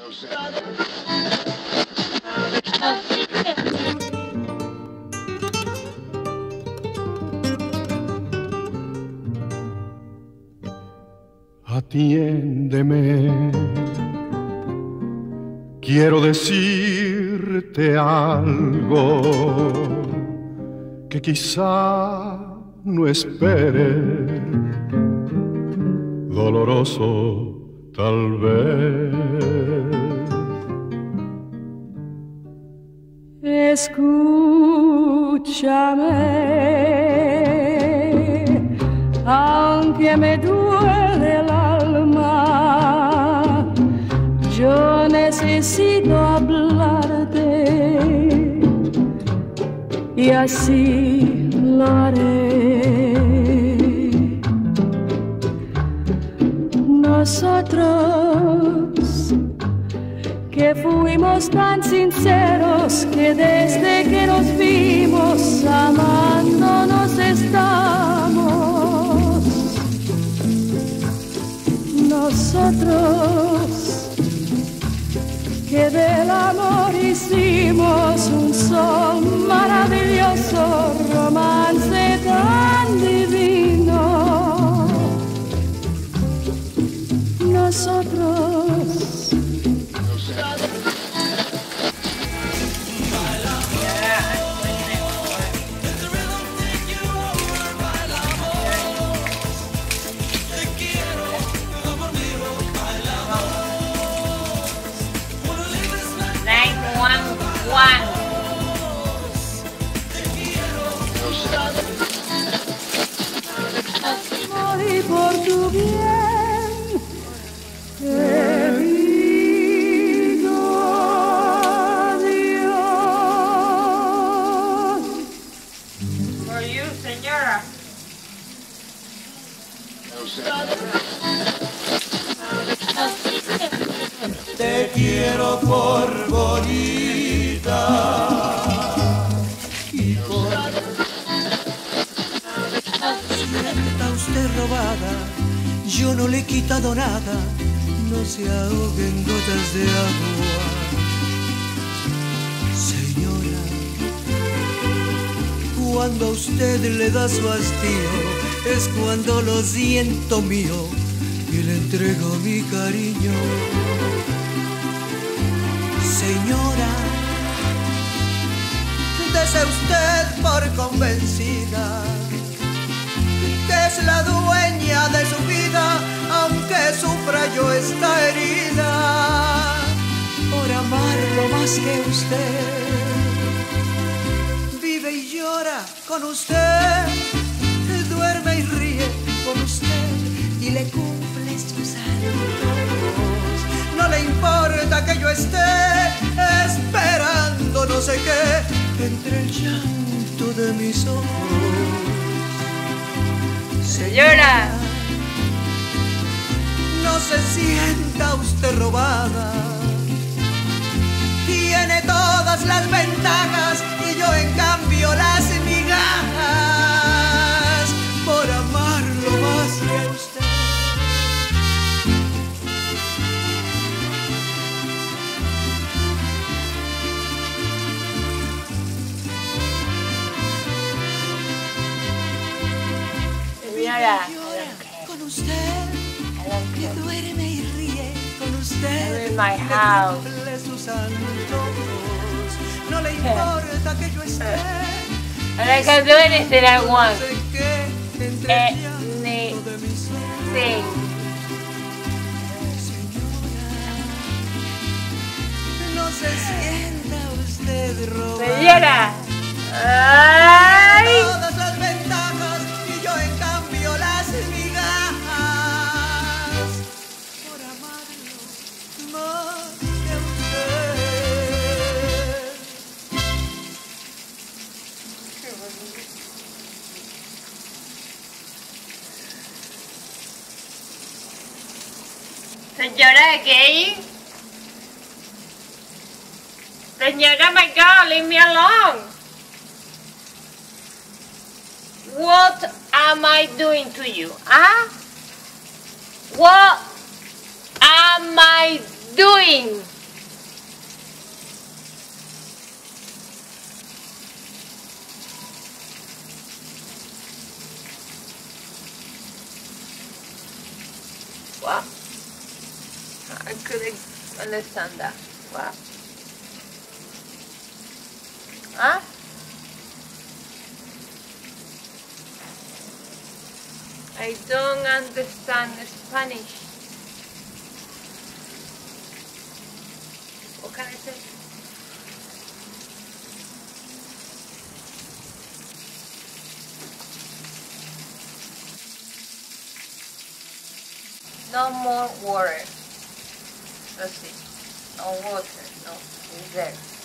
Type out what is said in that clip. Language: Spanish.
Atiéndeme, quiero decirte algo que quizá no espere, doloroso tal vez. Escúchame, aunque me duele el alma, yo necesito hablarte y así lo haré. Nosotros que fuimos tan sinceros que desde que nos vimos amándonos estamos. Nosotros que del amor hicimos un sol maravilloso, romance tan divino. Nosotros morí por tu bien, querido Dios. For you, Señora. Te quiero por bonita y por... Sienta usted robada, yo no le he quitado nada, no se ahoguen gotas de agua. Señora, cuando a usted le da su hastío, es cuando lo siento mío y le entrego mi cariño. Señora, dese usted por convencida que es la dueña de su vida, aunque sufra yo esta herida, por amarlo más que usted. Vive y llora con usted, duerme y ríe con usted y le cumple sus antojos. No le importa que yo esté esperando no sé qué entre el llanto de mis ojos. Señora, no se sienta usted robada, tiene todas las ventajas y yo en cambio las migajas por amarlo más que usted. Señora, Con usted, que duerme y ríe con usted. I'm in my house. Cumple sus antojos. No le importa que yo esté. And I can do anything I want. No sé qué, entre el llanto de mis ojos. Sí. Señora, no se sienta usted robada. Señora. Ay. Todas las ventajas y yo en cambio las migajas por amarlo más que usted. Señora, gay. Señora, my God, leave me alone. What am I doing to you? What am I doing? understand that. What? Huh? I don't understand Spanish. What can I say? No more water. Let's see. No water. No. It's there.